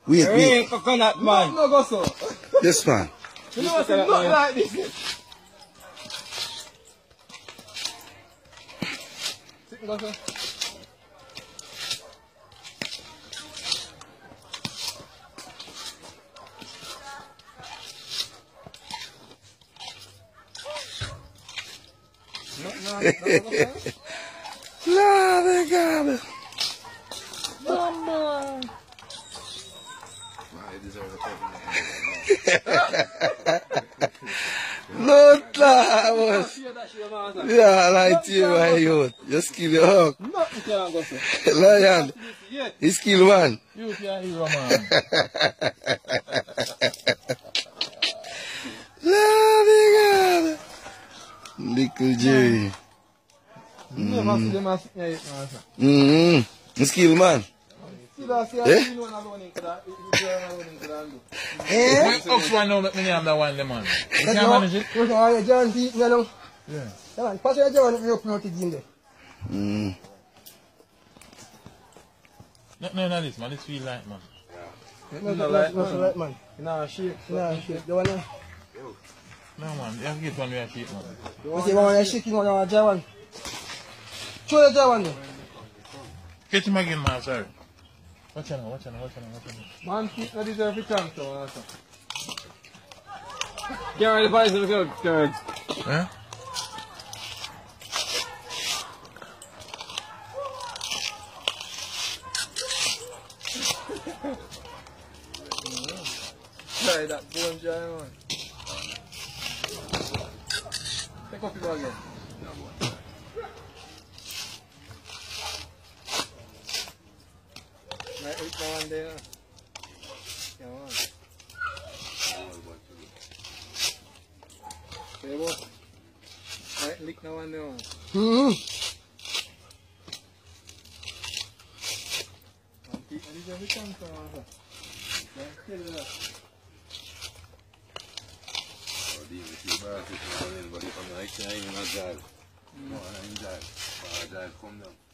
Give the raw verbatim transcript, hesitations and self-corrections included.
Wait, Hey, wait. coconut man. No go so. This one. You know it's not like this. Sit go so. No, no, no, no, La de God. Mama. No, Thomas. Yeah, I like to you, my youth. You skill your hawk. Nothing can go so. Lion. He skill one. You can hero man. La de God. Little Jerry. Never see them as yeah, it man. Mm-hmm. Skill man. See that see Eh? you know alone in could you alone in could do. Eh? Oxford now make me name that one, the man. You That's can't not- manage it? What's wrong with John Pete, you know? Yeah. Come on, pass your John, you open out the game there. Mm. No, no, no, this man. This feel like, man. No, no, like, no, so like, man. Nah, shit. No, shit. The one there. No, man. You have to get one where shit, man. You see one of shaking one of John. Show the John there. Catch him again, man. Sorry. Watch out now, watch out now, watch out now, watch out now. Man, Pete, no deserve to come to one also. Carry the pies in the field, carry. Huh? Try that bone John, man. Take off your bag again. Right, eat that one there. Come on. There, boy. Right, lick that one there, man. Mm-hmm. Man, Pete, no deserve to come to one also. Right, kill it up. But if I'm like, I ain't gonna drive. No, I ain't drive. I drive, come down.